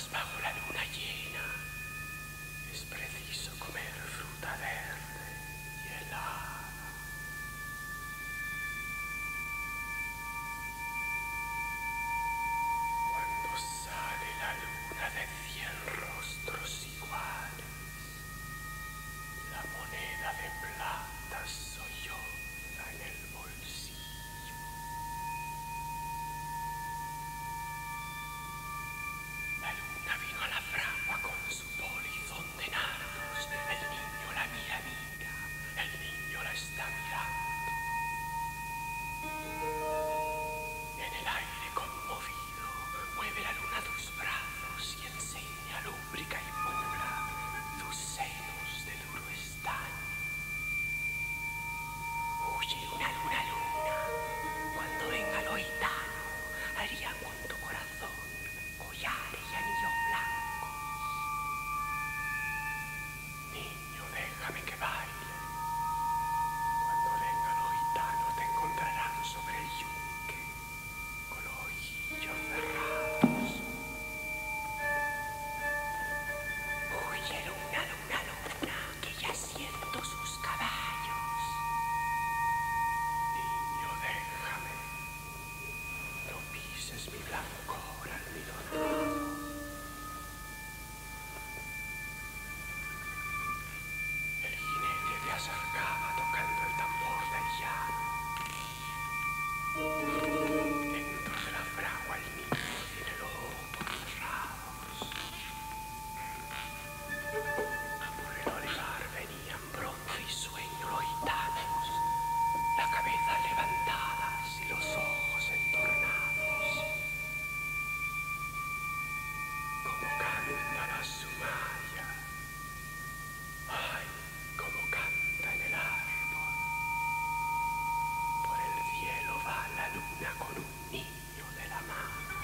bajo la luna llena es preciso comer fruta verde y helada. Cuando sale la luna de 100 rostros iguales, la moneda de plata solloza en el bolsillo. La luna vino a la fragua con su polizón de nardos. El niño la mira, el niño la está mirando. En el aire conmovido, mueve la luna tus brazos y enseña lúbrica y pura tus senos de duro estaño. Huye luna, luna, luna, cuando venga lo gitano, harían con tu corazón collares y anillos blancos. Niño, déjame que baile. Cuando venga lo gitano te encontrarán sobre el yunque, con los ojillos cerrados. Huye luna, luna, luna, que ya siento sus caballos. Niño, déjame, no pises mi blancor almidonado. El jinete te acercaba tocando el tambor del llano. Dentro de la fragua el niño tiene los ojos cerrados. Por el olivar venían bronce y sueño los gitanos, las cabezas levantadas y los ojos entornados. Como canta la sumaya, ay, como canta en el árbol. Por el cielo va la luna con un niño de la mano.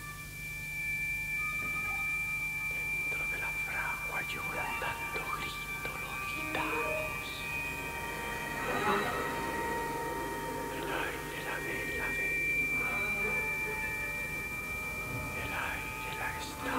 Dentro de la fragua lloran dando grito los gitanos. El aire la ve, la ve. El aire la está.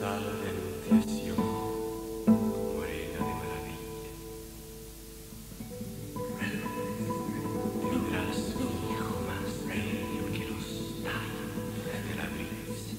ardente hacia morena de maravilla. Tendrás un hijo más bello que los tallos de la brisa.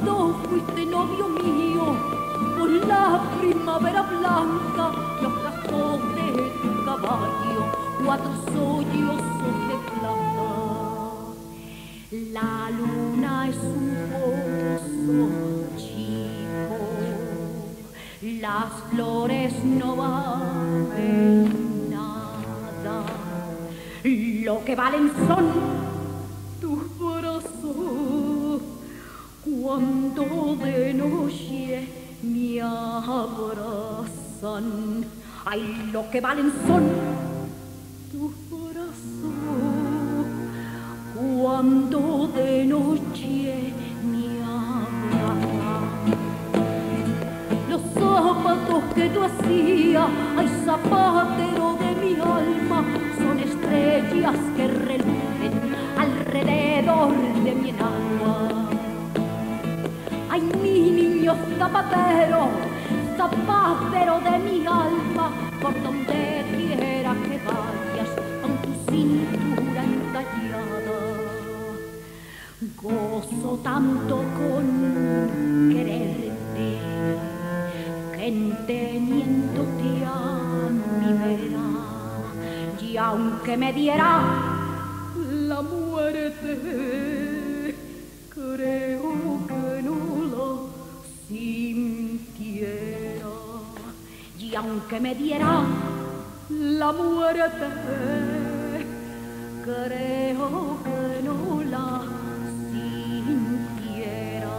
cuando fuiste novio mío, por la primavera blanca, los cascos de tu caballo, 4 sollozos de plata. La luna es un pozo chico, las flores no valen nada, lo que valen son tus brazos cuando de noche me abrazan. Ay, lo que valen son tus brazos cuando de noche me abrazan. Los zapatos que tú hacías, ay, zapatero de mi alma, son estrellas que relucen alrededor de mi enagua. Ay, mi niño zapatero, zapatero de mi alma, por donde quiera que vayas, con tu cintura entallada. Gozo tanto con quererte, que teniéndote a mi vera, y aunque me diera la muerte, creo que no la sintiera. Y aunque me diera la muerte, creo que no la sintiera.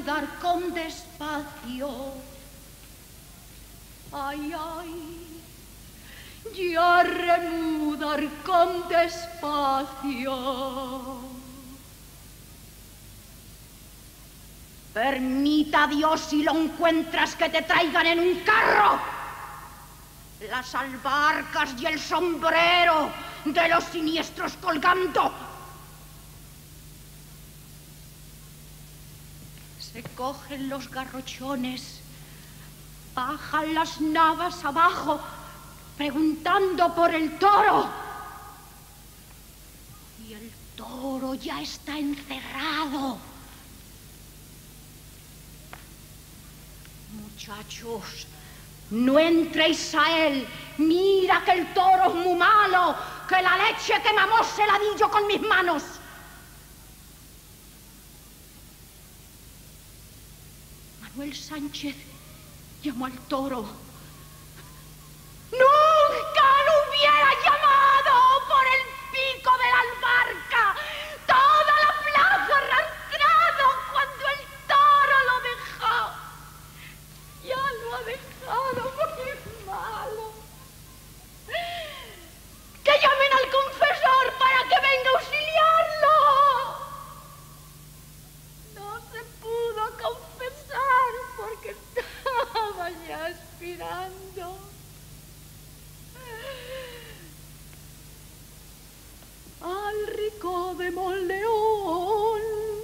remudar con despacio. Ay, ay, ya remudar con despacio. Permita Dios, si lo encuentras, que te traigan en un carro las albarcas y el sombrero de los siniestros colgando. Se cogen los garrochones, bajan las navas abajo, preguntando por el toro. Y el toro ya está encerrado. Muchachos, no entréis a él. Mira que el toro es muy malo, que la leche que mamó se la di yo con mis manos. Manuel Sánchez llamó al toro. ¡Nunca lo hubiera llamado por el pico de la albarca! Toda la plaza arrastrado cuando el toro lo dejó. Ya lo ha dejado porque es malo. ¡Que llamen al confesor para que venga a auxiliarlo! No se pudo confesar porque estaba ya expirando. Al rico de Monleón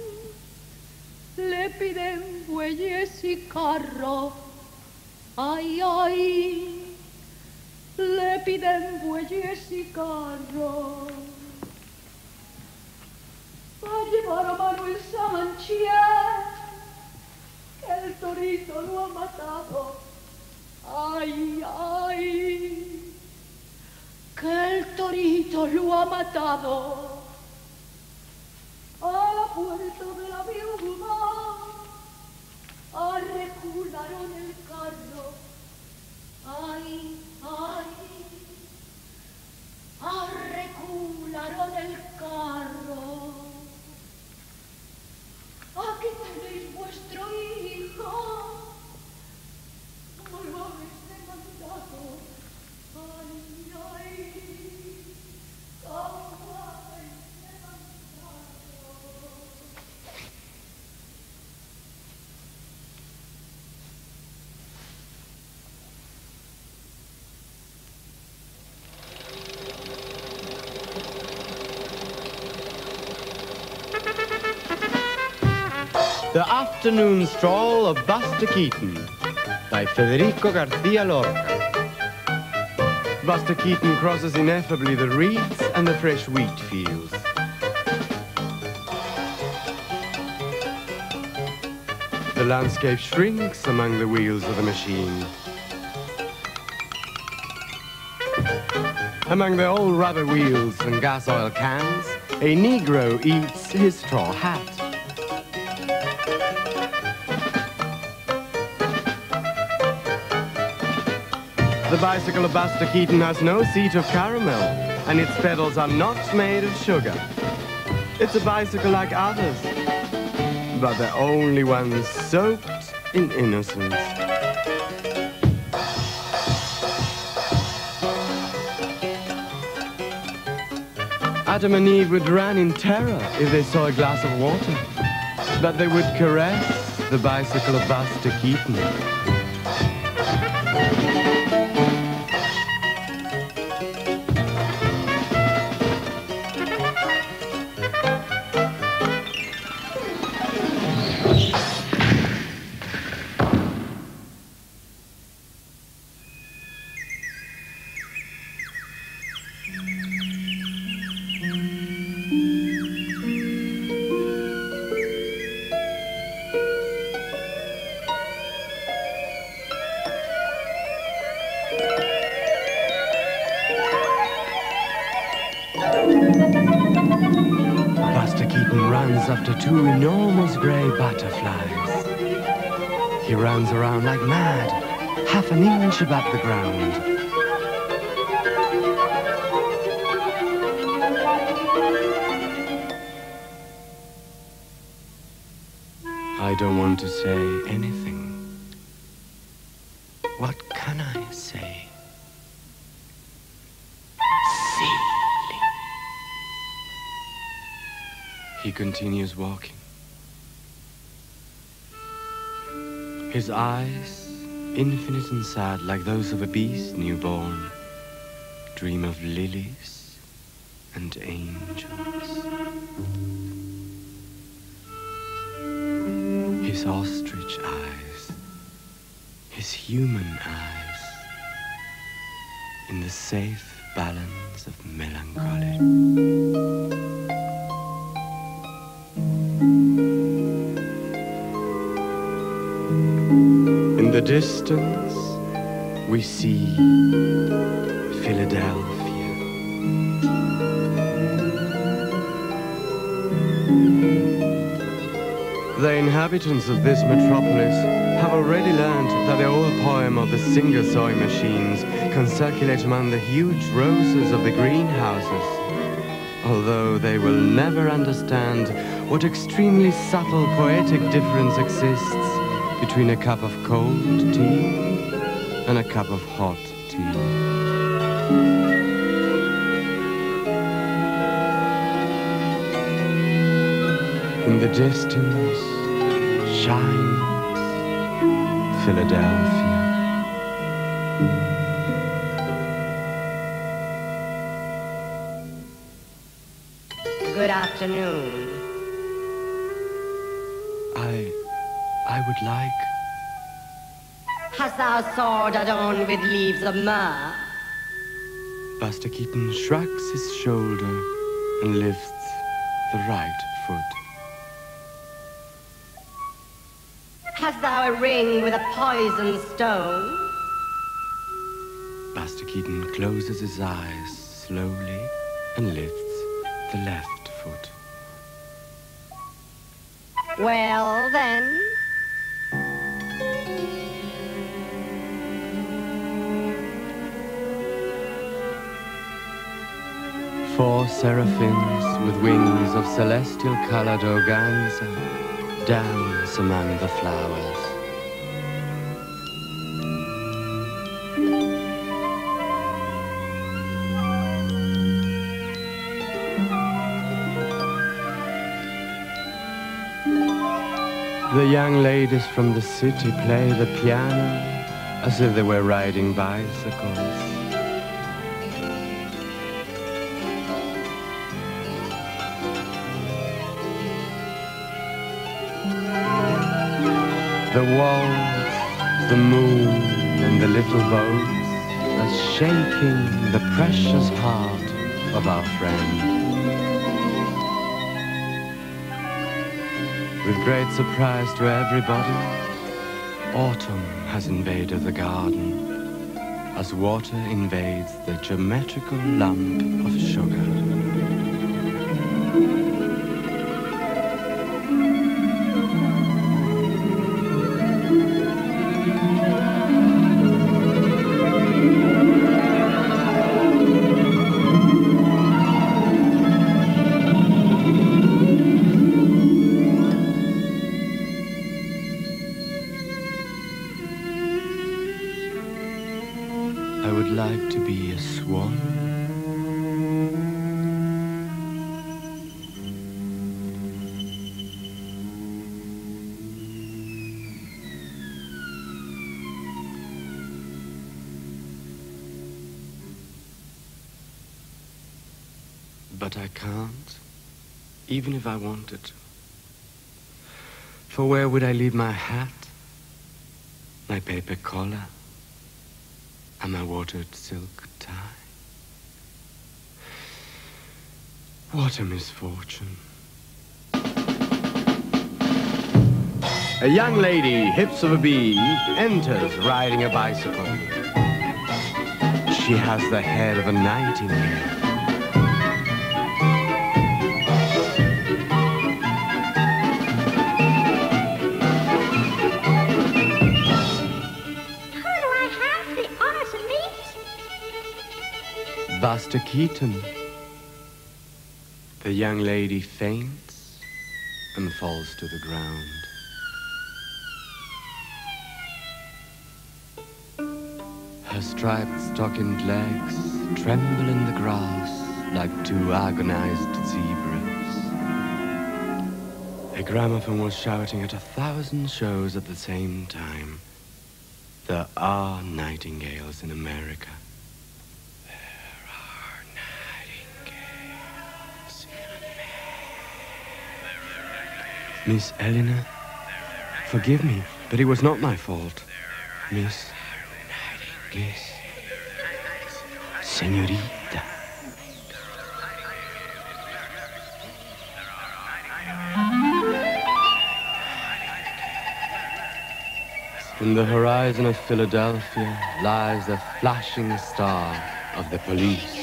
le piden bueyes y carro. Ay, ay, le piden bueyes y carro. Va a llevar a Manuel Sánchez, que el torito lo ha matado. Ay, ay, que el torito lo ha matado. A la puerta de la viuda arrecularon el carro. Ay, ay, arrecularon el carro. Aquí tenéis vuestro hijo, como lo habéis demandado. Ay, ay, como lo habéis demandado. The Afternoon Stroll of Buster Keaton by Federico García Lorca. Buster Keaton crosses ineffably the reeds and the fresh wheat fields. The landscape shrinks among the wheels of the machine. Among the old rubber wheels and gas oil cans, a Negro eats his straw hat. The bicycle of Buster Keaton has no seat of caramel, and its pedals are not made of sugar. It's a bicycle like others, but the only one soaked in innocence. Adam and Eve would run in terror if they saw a glass of water, but they would caress the bicycle of Buster Keaton. Buster Keaton runs after two enormous grey butterflies. He runs around like mad, half an inch above the ground. I don't want to say anything. What can I say? Silly. He continues walking. His eyes, infinite and sad, like those of a beast newborn, dream of lilies and angels. His ostrich eyes, his human eyes, in the safe balance of melancholy. In the distance, we see Philadelphia. The inhabitants of this metropolis have already learned that the old poem of the singer-soy machines can circulate among the huge roses of the greenhouses, although they will never understand what extremely subtle poetic difference exists between a cup of cold tea and a cup of hot tea. In the distance shines Philadelphia. Good afternoon. I would like... Hast thou a sword adorned with leaves of myrrh? Buster Keaton shrugs his shoulder and lifts the right foot. Hast thou a ring with a poisoned stone? Buster Keaton closes his eyes slowly and lifts the left foot. Well, then. Four seraphims with wings of celestial-colored organza dance among the flowers. The young ladies from the city play the piano as if they were riding bicycles. The walls, the moon, and the little boats are shaking the precious heart of our friend. With great surprise to everybody, autumn has invaded the garden, as water invades the geometrical lump of sugar. I would like to be a swan. But I can't, even if I wanted to. For where would I leave my hat, my paper collar, and my watered silk tie? What a misfortune. A young lady, hips of a bee, enters riding a bicycle. She has the hair of a nightingale. Buster Keaton. The young lady faints and falls to the ground. Her striped stockinged legs tremble in the grass like two agonized zebras. A gramophone was shouting at 1,000 shows at the same time. There are nightingales in America. There are nightingales in America. Miss Eleanor, forgive me, but it was not my fault. Miss, Señorita. In the horizon of Philadelphia lies the flashing star of the police.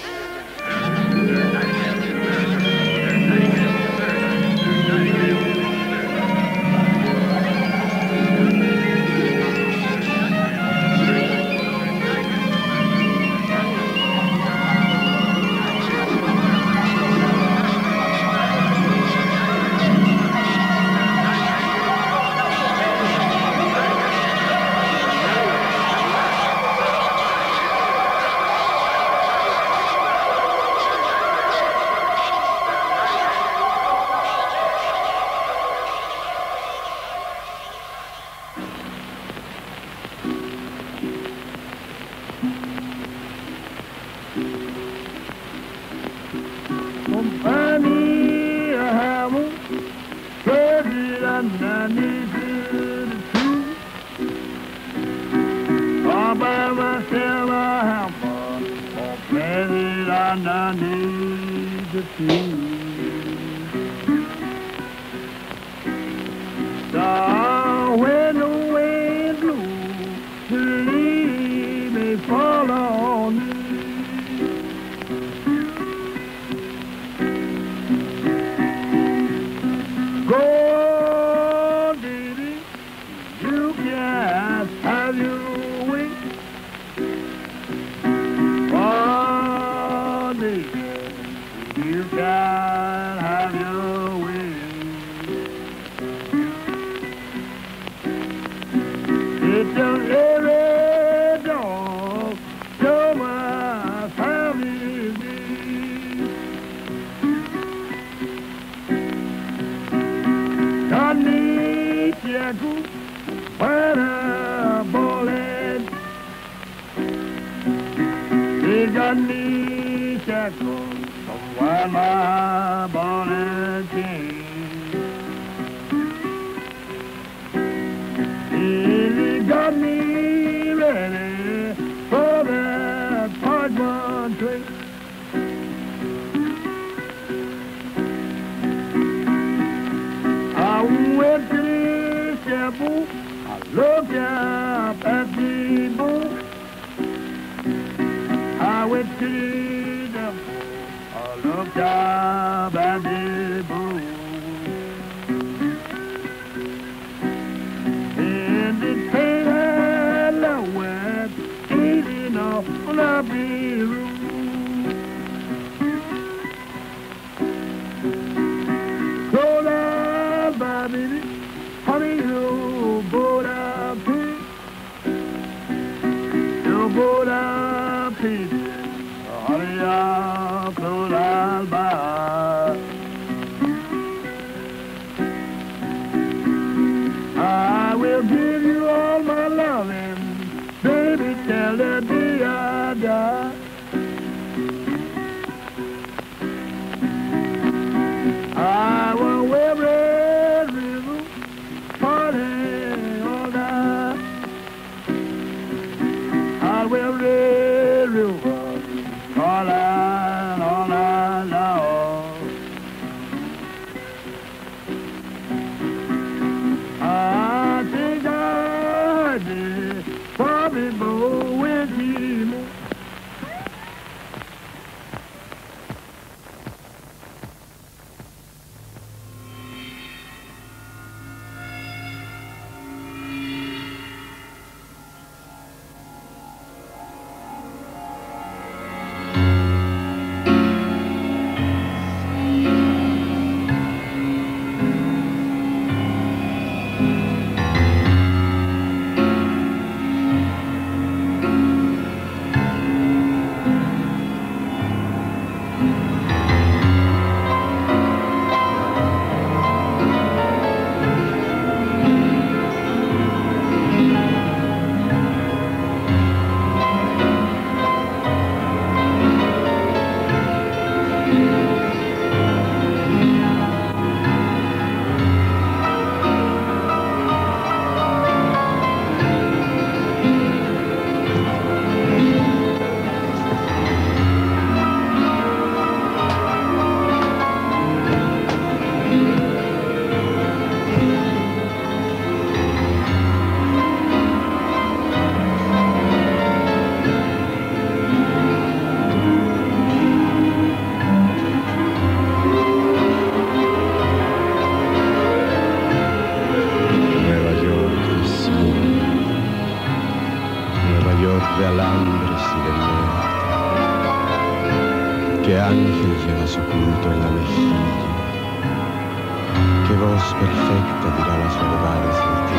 ¿Qué ángel llevas oculto en la mejilla? ¿Qué voz perfecta dirá las verdades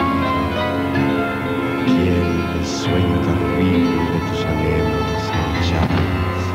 del día? ¿Quién el sueño terrible de tus anhelos marchados?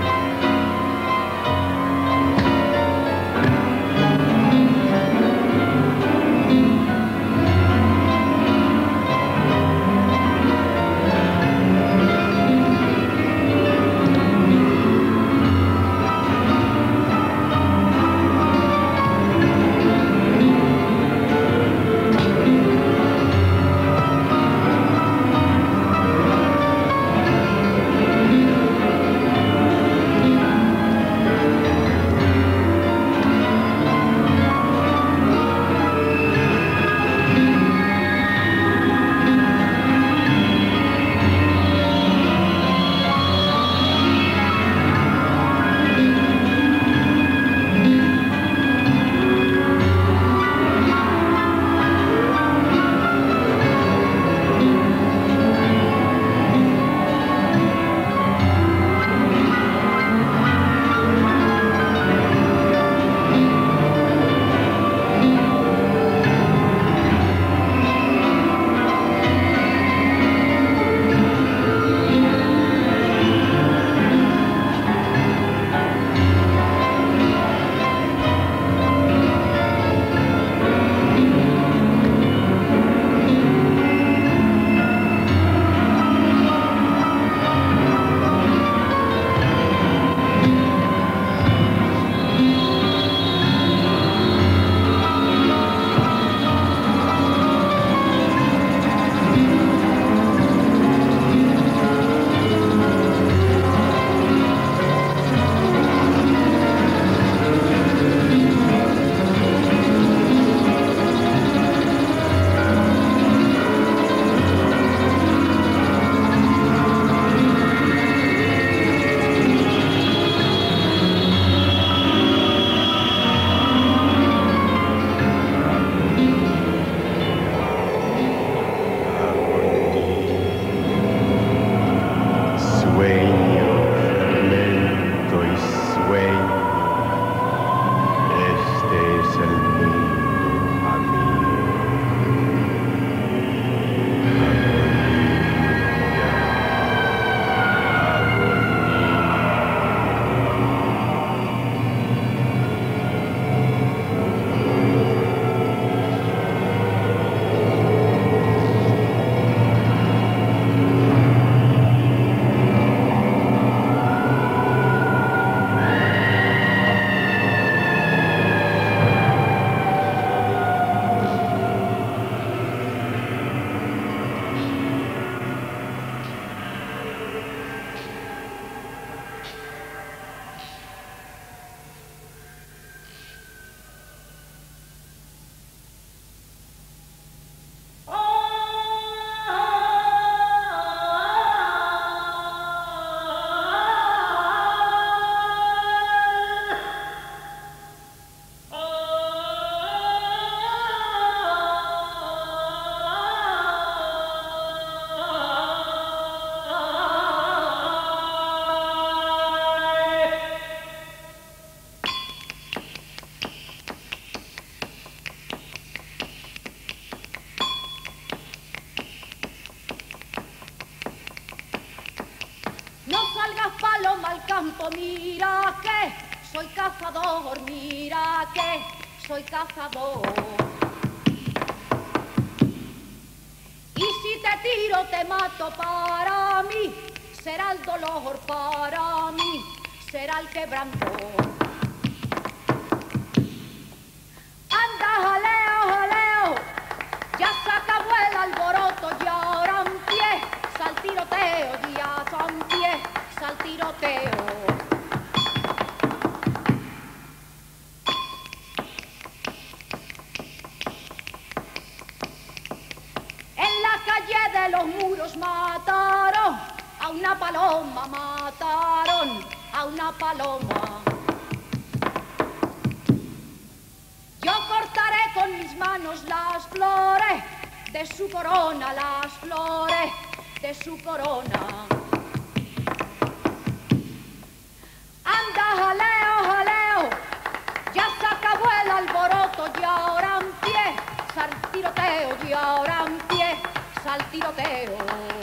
campo, mira que soy cazador, mira que soy cazador. Y si te tiro, te mato, para mí será el dolor, para mí será el quebranto. Anda, jaleo, jaleo, ya se acabó el alboroto y ahora empieza el tiroteo, ya empieza el tiroteo. En la calle de los muros mataron a una paloma, mataron a una paloma. Yo cortaré con mis manos las flores de su corona, las flores de su corona. Anda, jaleo, tiroteo.